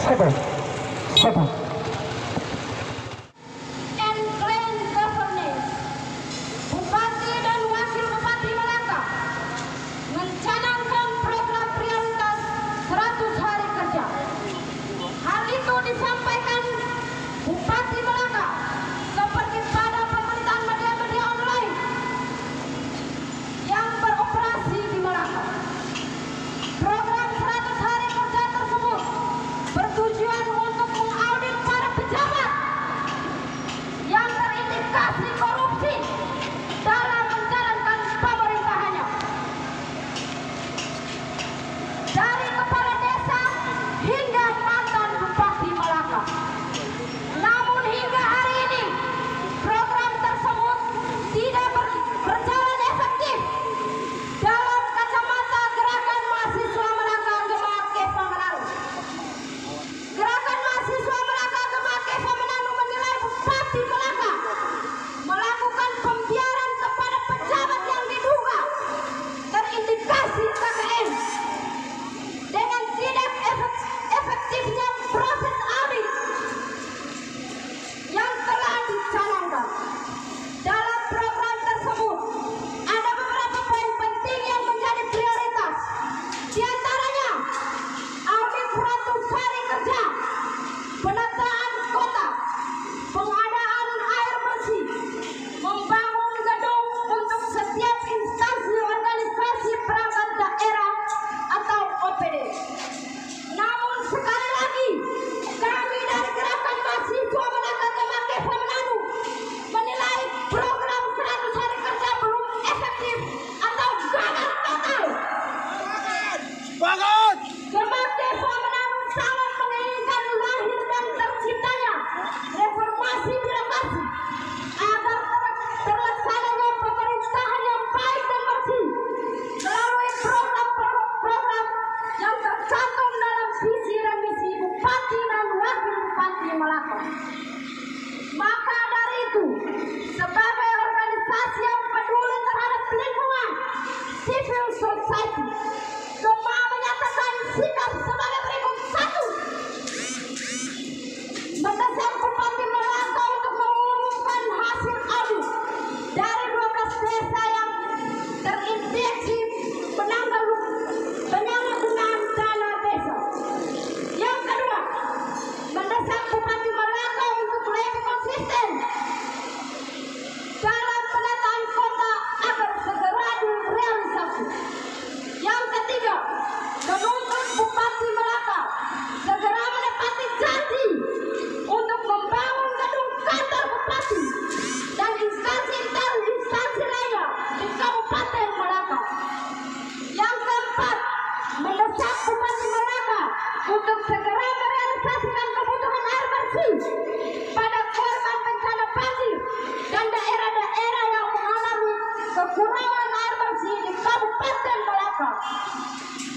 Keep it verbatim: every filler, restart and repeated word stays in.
Sabar, sabar. And clean governance. Bupati dan Wakil Bupati Malaka mencanangkan program prioritas seratus hari kerja. Hal itu disampaikan Bupati Malaka seperti pada pemberitaan media-media online yang beroperasi di Malaka. Program seratus hari kerja tersebut bertujuan untuk mengaudit para pejabat yang terindikasi korupsi dalam menjalankan pemerintahannya. Dari kepala desa hingga mantan Bupati Malaka. Namun hingga hari ini program tersebut tidak ber- berjalan efektif dalam kacamata Gerakan Mahasiswa Malaka Gema Keva Manado. Gerakan Mahasiswa Malaka Gema Keva Manado menilai Bupati Malaka melakukan pembiaran kepada pejabat yang diduga terindikasi K K N dengan tidak efek- efektifnya proses audit yang telah dicanangkan. Dalam program tersebut ada beberapa poin penting yang menjadi prioritas. Di antaranya audit seratus hari kerja, penataan kota, pengadaan air bersih, membangun gedung untuk setiap instansi organisasi perangkat daerah atau O P D. Namun sekali lagi kami dari Gerakan Mahasiswa Malaka Gema Keva Manado menilai program seratus hari kerja belum efektif atau gagal total. Bangun! Gema Keva Manado sangat menginginkan lahir dan terciptanya reformasi birokrasi agar ter- terlaksananya pemerintahan yang baik dan bersih melalui program-program yang tercantum dalam visi dan misi Bupati dan Wakil Bupati Malaka. Maka dari itu, sebagai organisasi yang peduli terhadap lingkungan, civil society, Gema menyatakan sikap sebagai berikut. Satu, mendesak Bupati Malaka untuk mengumumkan hasil audit dari dua belas desa yang terinfeksi penyalahgunaan dana desa. Yang kedua, mendesak Bupati Malaka untuk lebih konsisten dalam penataan kota agar segera direalisasi. Yang ketiga, menuntut Bupati Malaka segera menepati janji untuk membangun gedung kantor bupati dan instansi-instansi lainnya di Kabupaten Malaka. Yang keempat, mendesak Bupati Malaka untuk segera merealisasikan kebutuhan air bersih pada korban bencana banjir dan daerah-daerah yang mengalami kekurangan air bersih di Kabupaten Malaka.